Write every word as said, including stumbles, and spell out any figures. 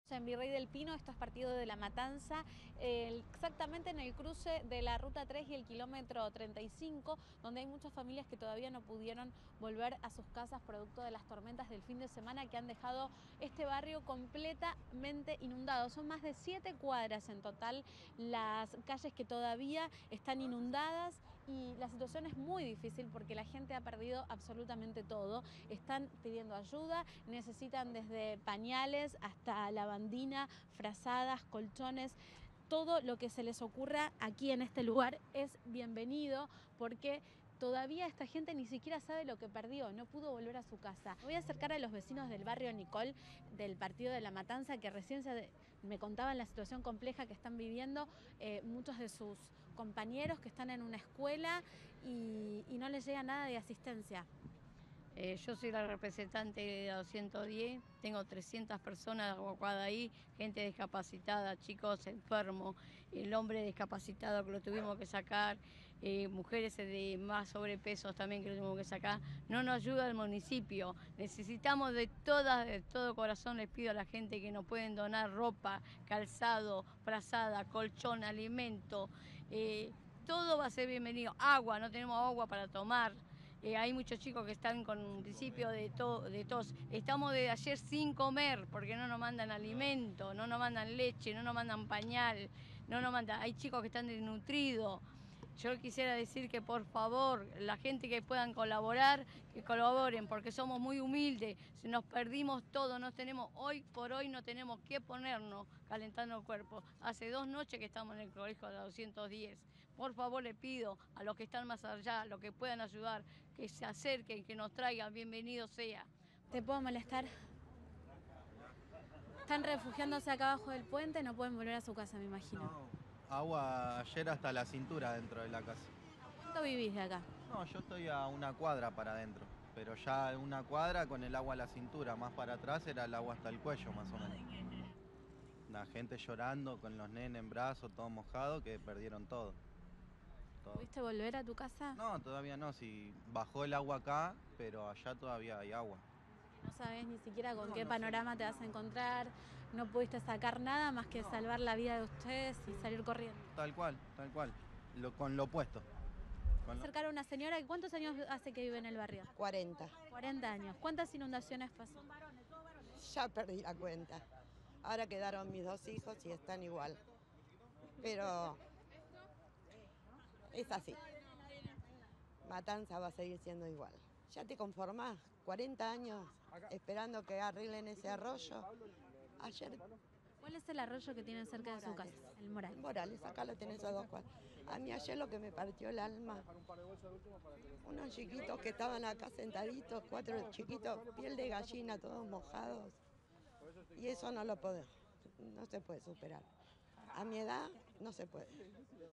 En Virrey del Pino, esto es partido de La Matanza, eh, exactamente en el cruce de la Ruta tres y el kilómetro treinta y cinco, donde hay muchas familias que todavía no pudieron volver a sus casas producto de las tormentas del fin de semana que han dejado este barrio completamente inundado. Son más de siete cuadras en total las calles que todavía están inundadas y la situación es muy difícil porque la gente ha perdido absolutamente todo. Están pidiendo ayuda, necesitan desde pañales hasta lavandina, frazadas, colchones. Todo lo que se les ocurra aquí en este lugar es bienvenido porque todavía esta gente ni siquiera sabe lo que perdió, no pudo volver a su casa. Voy a acercar a los vecinos del barrio Nicol, del partido de La Matanza, que recién se, me contaban la situación compleja que están viviendo eh, muchos de sus compañeros que están en una escuela y, y no les llega nada de asistencia. Eh, yo soy la representante de doscientos diez, tengo trescientas personas evacuadas ahí, gente discapacitada, chicos enfermos, el hombre discapacitado que lo tuvimos que sacar, eh, mujeres de más sobrepesos también que lo tuvimos que sacar. No nos ayuda el municipio, necesitamos de todas, de todo corazón les pido a la gente que nos pueden donar ropa, calzado, frazada, colchón, alimento, eh, todo va a ser bienvenido. Agua, no tenemos agua para tomar. Eh, hay muchos chicos que están con un principio de, to, de tos. Estamos de ayer sin comer porque no nos mandan alimento, no nos mandan leche, no nos mandan pañal, no nos mandan. Hay chicos que están desnutridos. Yo quisiera decir que por favor, la gente que puedan colaborar, que colaboren, porque somos muy humildes, nos perdimos todo, no tenemos, hoy por hoy no tenemos qué ponernos calentando el cuerpo. Hace dos noches que estamos en el colegio de la doscientos diez. Por favor le pido a los que están más allá, a los que puedan ayudar, que se acerquen, que nos traigan, bienvenido sea. ¿Te puedo molestar? Están refugiándose acá abajo del puente, no pueden volver a su casa, me imagino. No, agua ayer hasta la cintura dentro de la casa. ¿Cuánto vivís de acá? No, yo estoy a una cuadra para adentro, pero ya una cuadra con el agua a la cintura, más para atrás era el agua hasta el cuello más o menos. La gente llorando con los nenes en brazos, todo mojado, que perdieron todo. todo. ¿Pudiste volver a tu casa? No, todavía no, si bajó el agua acá, pero allá todavía hay agua. No sabes ni siquiera con No, qué no panorama sé. te vas a encontrar, no pudiste sacar nada más que No. salvar la vida de ustedes y salir corriendo. Tal cual, tal cual, lo, con lo opuesto. Con lo... Acercar a una señora, ¿cuántos años hace que vive en el barrio? cuarenta. cuarenta años. ¿Cuántas inundaciones pasó? Ya perdí la cuenta. Ahora quedaron mis dos hijos y están igual. Pero es así. Matanza va a seguir siendo igual. Ya te conformás, cuarenta años esperando que arreglen ese arroyo. Ayer, ¿Cuál es el arroyo que tienen cerca de su casa? El Moral. Morales, acá lo tenés a dos cuadras. A mí ayer lo que me partió el alma, unos chiquitos que estaban acá sentaditos, cuatro chiquitos, piel de gallina, todos mojados. Y eso no lo podemos, no se puede superar. A mi edad no se puede.